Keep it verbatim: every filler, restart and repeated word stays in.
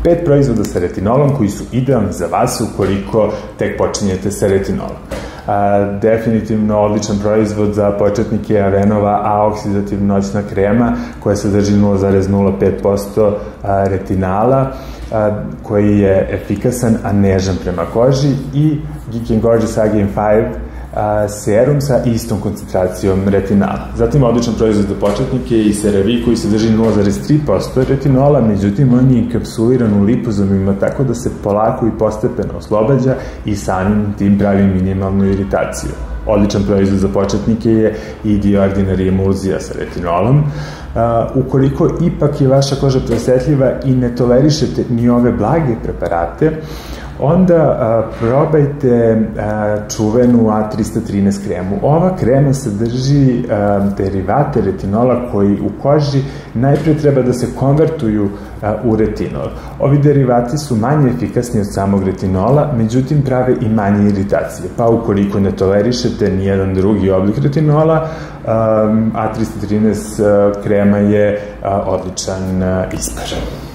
Pet proizvoda sa retinolom koji su idealni za vas ukoliko tek počinjete sa retinolom. Definitivno odličan proizvod za početnike je Avenova A-oksidativna noćna krema koja sadrži nula zarez nula pet posto retinala, koji je efikasan, a nežan prema koži, i Geek and Gorgeous Again pet serum sa istom koncentracijom retinala. Zatim odličan proizvod za početnike i CeraVe koji sadrži nula zarez tri posto retinola, međutim on je enkapsuliran u lipozomima tako da se polako i postepeno oslobađa i samim tim pravi minimalnu iritaciju. Odličan proizvod za početnike je i Diordinary emulzija sa retinolom. Ukoliko ipak je vaša koža preosetljiva i ne tolerišete ni ove blage preparate, onda probajte čuvenu A trista trinaest kremu. Ova krema sadrži derivate retinola koji u koži najpre treba da se konvertuju u retinol. Ovi derivati su manje efikasni od samog retinola, međutim prave i manje iritacije, pa ukoliko ne tolerišete nijedan drugi oblik retinola, A trista trinaest krema je odličan izbor.